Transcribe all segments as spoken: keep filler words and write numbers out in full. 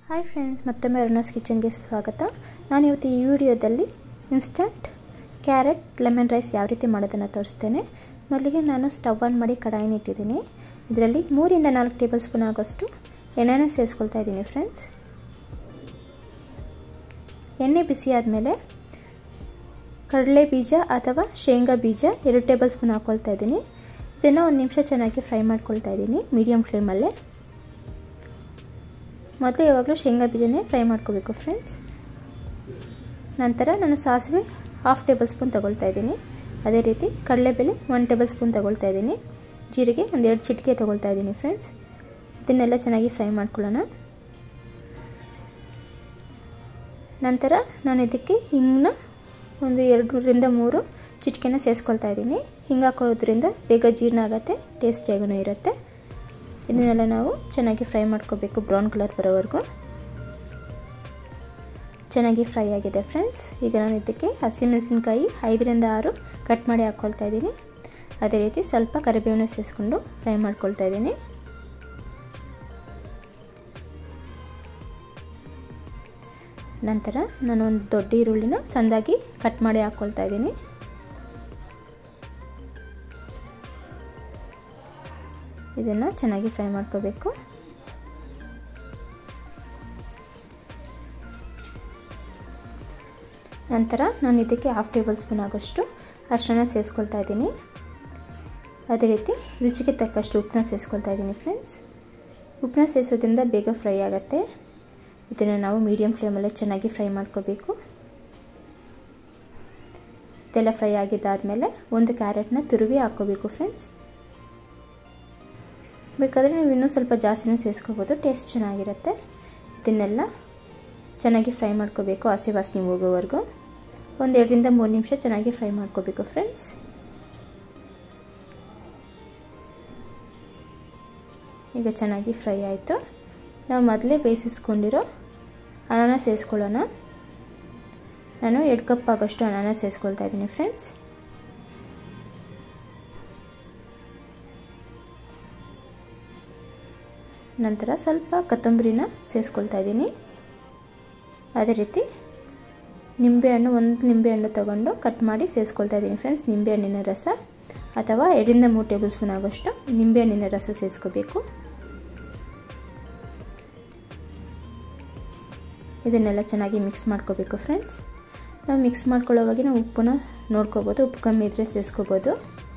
Hi friends, ಮತ್ತೊಮ್ಮೆ ಅರುಣಾಸ್ ಕಿಚನ್ಗೆ ಸ್ವಾಗತ. ನಾನು ಇವತ್ತು ಈ ವಿಡಿಯೋದಲ್ಲಿ ಇನ್ಸ್ಟಂಟ್ ಕ್ಯಾರೆಟ್ ಲೆಮನ್ ರೈಸ್ ಯಾವ ರೀತಿ ಮಾಡೋದನ್ನು ತೋರಿಸ್ತೇನೆ. ಮೊದಲಿಗೆ ನಾನು ಸ್ಟವ್ ಆನ್ ಮಾಡಿ ಕಡಾಯಿನ ಇಟ್ಟಿದ್ದೀನಿ. ಇದರಲ್ಲಿ ಮೂರಿಂದ ನಾಲ್ಕು ಟೇಬಲ್ ಸ್ಪೂನ್ ಆಗೋಷ್ಟು ಎಣ್ಣೆನ ಸೇರಿಸ್ಕೊಳ್ತಾ ಇದ್ದೀನಿ ಫ್ರೆಂಡ್ಸ್. ಎಣ್ಣೆ ಬಿಸಿ ಆದಮೇಲೆ ಕಡಲೆ ಬೀಜ ಅಥವಾ ಶೇಂಗಾ ಬೀಜ ಎರಡು ಟೇಬಲ್ ಸ್ಪೂನ್ ಹಾಕ್ಕೊಳ್ತಾ ಇದ್ದೀನಿ. ಇದನ್ನು ಒಂದು ನಿಮಿಷ ಚೆನ್ನಾಗಿ ಫ್ರೈ ಮಾಡ್ಕೊಳ್ತಾ ಇದ್ದೀನಿ ಮೀಡಿಯಮ್ ಫ್ಲೇಮಲ್ಲೇ. ಮೊದಲು ಯಾವಾಗಲೂ ಶೇಂಗಾ ಬೀಜನೇ ಫ್ರೈ ಮಾಡ್ಕೋಬೇಕು ಫ್ರೆಂಡ್ಸ್. ನಂತರ ನಾನು ಸಾಸಿವೆ ಹಾಫ್ ಟೇಬಲ್ ಸ್ಪೂನ್ ತೊಗೊಳ್ತಾ ಇದ್ದೀನಿ. ಅದೇ ರೀತಿ ಕಡಲೆಬೇಳೆ ಒನ್ ಟೇಬಲ್ ಸ್ಪೂನ್ ತೊಗೊಳ್ತಾ ಇದ್ದೀನಿ. ಜೀರಿಗೆ ಒಂದೆರಡು ಚಿಟಿಕೆ ತೊಗೊಳ್ತಾ ಇದ್ದೀನಿ ಫ್ರೆಂಡ್ಸ್. ಇದನ್ನೆಲ್ಲ ಚೆನ್ನಾಗಿ ಫ್ರೈ ಮಾಡ್ಕೊಳ್ಳೋಣ. ನಂತರ ನಾನು ಇದಕ್ಕೆ ಹಿಂಗನ್ನ ಒಂದು ಎರಡರಿಂದ ಮೂರು ಚಿಟಿಕೆನ ಸೇರಿಸ್ಕೊಳ್ತಾ ಇದ್ದೀನಿ. ಹಿಂಗೆ ಹಾಕೊಳ್ಳೋದ್ರಿಂದ ಬೇಗ ಜೀರ್ಣ ಆಗುತ್ತೆ, ಟೇಸ್ಟಿಯಾಗೂ ಇರುತ್ತೆ. ಇದನ್ನೆಲ್ಲ ನಾವು ಚೆನ್ನಾಗಿ ಫ್ರೈ ಮಾಡ್ಕೋಬೇಕು ಬ್ರೌನ್ ಕಲರ್ ಬರೋವರೆಗೂ. ಚೆನ್ನಾಗಿ ಫ್ರೈ ಆಗಿದೆ ಫ್ರೆಂಡ್ಸ್. ಈಗ ನಾನು ಇದಕ್ಕೆ ಹಸಿಮೆಣಸಿನಕಾಯಿ ಐದರಿಂದ ಆರು ಕಟ್ ಮಾಡಿ ಹಾಕ್ಕೊಳ್ತಾ ಇದ್ದೀನಿ. ಅದೇ ರೀತಿ ಸ್ವಲ್ಪ ಕರಿಬೇವನ್ನ ಸೇರಿಸ್ಕೊಂಡು ಫ್ರೈ ಮಾಡ್ಕೊಳ್ತಾ ಇದ್ದೀನಿ. ನಂತರ ನಾನು ಒಂದು ದೊಡ್ಡ ಈರುಳ್ಳಿನ ಸಣ್ಣದಾಗಿ ಕಟ್ ಮಾಡಿ ಹಾಕ್ಕೊಳ್ತಾ ಇದ್ದೀನಿ. ಇದನ್ನು ಚೆನ್ನಾಗಿ ಫ್ರೈ ಮಾಡ್ಕೋಬೇಕು. ನಂತರ ನಾನು ಇದಕ್ಕೆ ಹಾಫ್ ಟೇಬಲ್ ಸ್ಪೂನ್ ಆಗೋಷ್ಟು ಅರಿಶಿನ ಸೇರಿಸ್ಕೊಳ್ತಾ ಇದ್ದೀನಿ. ಅದೇ ರೀತಿ ರುಚಿಗೆ ತಕ್ಕಷ್ಟು ಉಪ್ಪನ್ನ ಸೇರಿಸ್ಕೊಳ್ತಾ ಇದ್ದೀನಿ ಫ್ರೆಂಡ್ಸ್. ಉಪ್ಪನ್ನ ಸೇರಿಸೋದ್ರಿಂದ ಬೇಗ ಫ್ರೈ ಆಗುತ್ತೆ. ಇದನ್ನು ನಾವು ಮೀಡಿಯಮ್ ಫ್ಲೇಮಲ್ಲೇ ಚೆನ್ನಾಗಿ ಫ್ರೈ ಮಾಡ್ಕೋಬೇಕು. ಇದೆಲ್ಲ ಫ್ರೈ ಆಗಿದ್ದಾದಮೇಲೆ ಒಂದು ಕ್ಯಾರೆಟ್ನ ತುರುವಿ ಹಾಕ್ಕೋಬೇಕು ಫ್ರೆಂಡ್ಸ್. ಬೇಕಾದರೆ ನೀವು ಇನ್ನೂ ಸ್ವಲ್ಪ ಜಾಸ್ತಿನೂ ಸೇರಿಸ್ಕೋಬೋದು, ಟೇಸ್ಟ್ ಚೆನ್ನಾಗಿರುತ್ತೆ. ಇದನ್ನೆಲ್ಲ ಚೆನ್ನಾಗಿ ಫ್ರೈ ಮಾಡ್ಕೋಬೇಕು ಹಸಿ ವಾಸನೆ ಹೋಗೋವರೆಗೂ. ಒಂದು ಎರಡರಿಂದ ಮೂರು ನಿಮಿಷ ಚೆನ್ನಾಗಿ ಫ್ರೈ ಮಾಡ್ಕೋಬೇಕು ಫ್ರೆಂಡ್ಸ್. ಈಗ ಚೆನ್ನಾಗಿ ಫ್ರೈ ಆಯಿತು. ನಾವು ಮೊದಲೇ ಬೇಯಿಸಿಸ್ಕೊಂಡಿರೋ ಅನಾನ ಸೇರಿಸ್ಕೊಳ್ಳೋಣ. ನಾನು ಎರಡು ಕಪ್ ಆಗೋಷ್ಟು ಅನಾನ ಸೇರಿಸ್ಕೊಳ್ತಾ ಇದ್ದೀನಿ ಫ್ರೆಂಡ್ಸ್. ನಂತರ ಸ್ವಲ್ಪ ಕೊತ್ತಂಬರಿನ ಸೇರಿಸ್ಕೊಳ್ತಾ ಇದ್ದೀನಿ. ಅದೇ ರೀತಿ ನಿಂಬೆಹಣ್ಣು ಒಂದು ನಿಂಬೆಹಣ್ಣು ತೊಗೊಂಡು ಕಟ್ ಮಾಡಿ ಸೇರಿಸ್ಕೊಳ್ತಾ ಇದ್ದೀನಿ ಫ್ರೆಂಡ್ಸ್. ನಿಂಬೆಹಣ್ಣಿನ ರಸ ಅಥವಾ ಎರಡರಿಂದ ಮೂರು ಟೇಬಲ್ ಸ್ಪೂನ್ ಆಗೋಷ್ಟು ನಿಂಬೆಹಣ್ಣಿನ ರಸ ಸೇರಿಸ್ಕೋಬೇಕು. ಇದನ್ನೆಲ್ಲ ಚೆನ್ನಾಗಿ ಮಿಕ್ಸ್ ಮಾಡ್ಕೋಬೇಕು ಫ್ರೆಂಡ್ಸ್. ನಾವು ಮಿಕ್ಸ್ ಮಾಡ್ಕೊಳ್ಳೋವಾಗ ನಾವು ಉಪ್ಪನ್ನ ನೋಡ್ಕೋಬೋದು, ಉಪ್ಪು ಕಮ್ಮಿ ಇದ್ದರೆ ಸೇರಿಸ್ಕೋಬೋದು.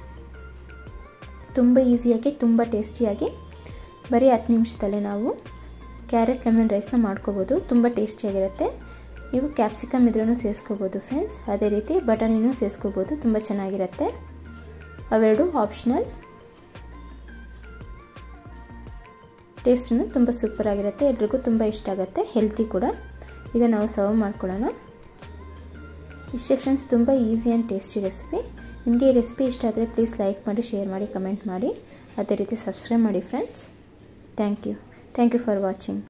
ತುಂಬ ಈಸಿಯಾಗಿ ತುಂಬ ಟೇಸ್ಟಿಯಾಗಿ ಬರೀ ಹತ್ತು ನಿಮಿಷದಲ್ಲೇ ನಾವು ಕ್ಯಾರೆಟ್ ಲೆಮನ್ ರೈಸ್ನ ಮಾಡ್ಕೋಬೋದು. ತುಂಬ ಟೇಸ್ಟಿಯಾಗಿರುತ್ತೆ. ನೀವು ಕ್ಯಾಪ್ಸಿಕಮ್ ಇದ್ರೂ ಸೇರಿಸ್ಕೋಬೋದು ಫ್ರೆಂಡ್ಸ್. ಅದೇ ರೀತಿ ಬಟಾಣಿನೂ ಸೇರಿಸ್ಕೋಬೋದು, ತುಂಬ ಚೆನ್ನಾಗಿರುತ್ತೆ. ಅವೆರಡು ಆಪ್ಷನಲ್. ಟೇಸ್ಟೂ ತುಂಬ ಸೂಪರಾಗಿರುತ್ತೆ. ಎಲ್ರಿಗೂ ತುಂಬ ಇಷ್ಟ ಆಗುತ್ತೆ, ಹೆಲ್ತಿ ಕೂಡ. ಈಗ ನಾವು ಸರ್ವ್ ಮಾಡ್ಕೊಳ್ಳೋಣ. ಇಷ್ಟೇ ಫ್ರೆಂಡ್ಸ್, ತುಂಬ ಈಸಿ ಆ್ಯಂಡ್ ಟೇಸ್ಟಿ ರೆಸಿಪಿ. ನಿಮಗೆ ಈ ರೆಸಿಪಿ ಇಷ್ಟ ಆದರೆ ಪ್ಲೀಸ್ ಲೈಕ್ ಮಾಡಿ, ಶೇರ್ ಮಾಡಿ, ಕಮೆಂಟ್ ಮಾಡಿ. ಅದೇ ರೀತಿ ಸಬ್ಸ್ಕ್ರೈಬ್ ಮಾಡಿ friends. Thank you. Thank you for watching.